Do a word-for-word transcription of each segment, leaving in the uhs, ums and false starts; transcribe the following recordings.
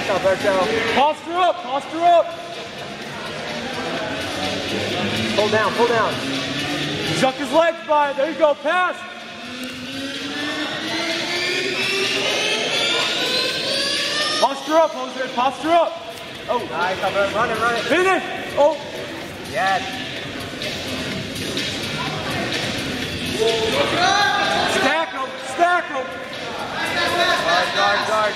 Nice, Alberto. Posture up, posture up. Pull down, pull down. Chuck his legs by. There you go, pass. Posture up, Jose, posture up. Oh, nice, Alberto. Run it, run it. Finish. Oh. Yes. Stack him, stack him. Guard, guard, guard.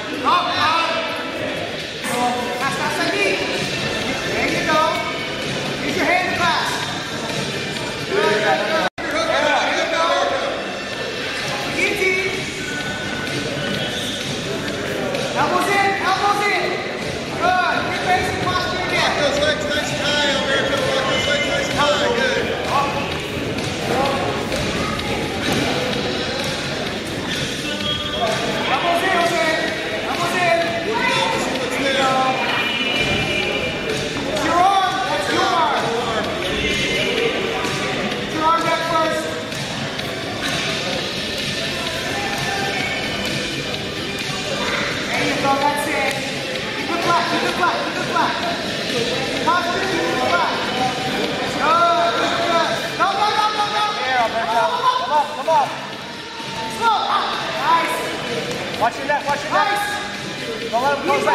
There you go. Use your hand class. Good, good, good. Elbows in, elbows in. Good. Get basic posture again. Walk those legs nice and high, Alberto. Walk those legs nice and high. Good. Elbows in, Jose. Elbows in. There you go. It's your arm. That's your arm. Get your arm back first. There you go. That's it. Keep it flat. Keep it flat. Keep it flat. Posture. Keep it flat. Good. Good. Good. No, no, no, no, no. Here, Alberto. Come up, come up. Slow. Nice. Watch your neck, watch your neck. Nice. Don't let him go